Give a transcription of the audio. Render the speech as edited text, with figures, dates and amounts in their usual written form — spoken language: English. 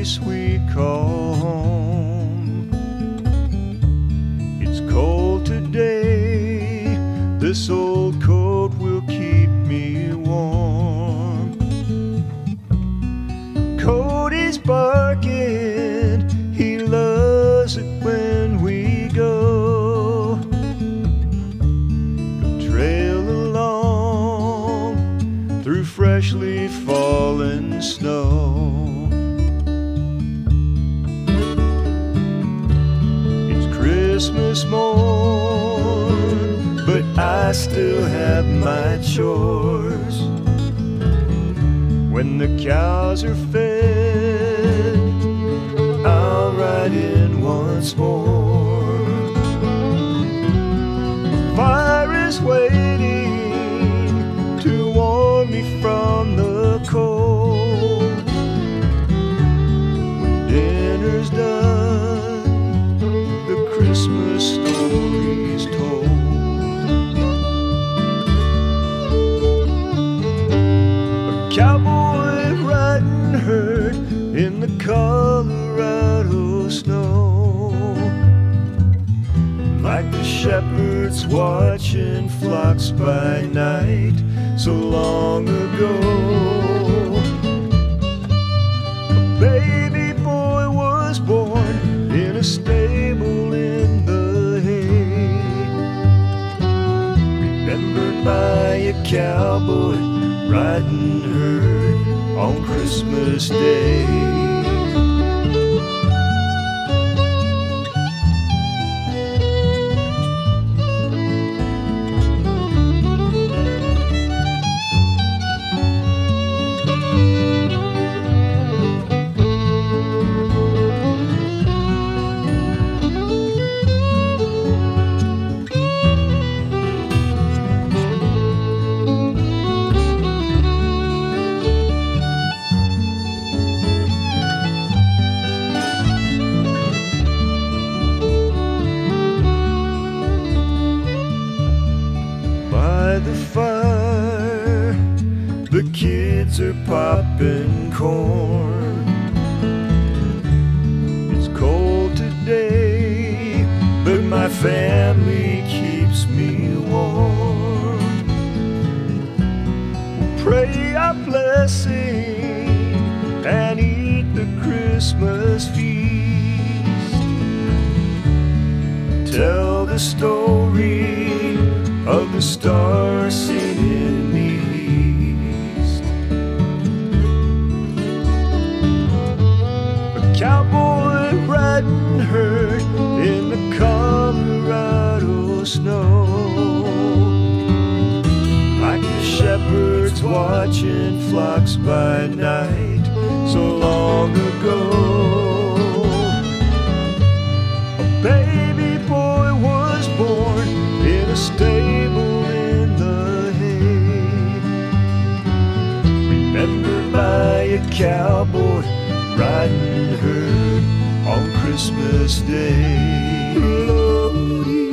place we call home. It's cold today, this old coat will keep me warm. Cody's barking, he loves it when we go. He'll trail along through freshly fallen snow. It's Christmas morn, but I still have my chores. When the cows are fed, I'll ride in once more. Fire is waiting to warm me from the cold. When dinner's done, the Christmas story's told. A cowboy riding herd in the Colorado snow, like the shepherds watching flocks by night so long ago. A baby boy was born in a stable in the hay, remembered by a cowboy riding herd on Christmas Day. The fire, the kids are popping corn. It's cold today, but my family keeps me warm. Pray our blessing and eat the Christmas feast. Tell the story of the stars seen in the east. A cowboy riding herd in the Colorado snow, like the shepherds watching flocks by night so long ago. A baby boy was born in a stable in the hay, remembered by a cowboy riding herd on Christmas Day. Lordy.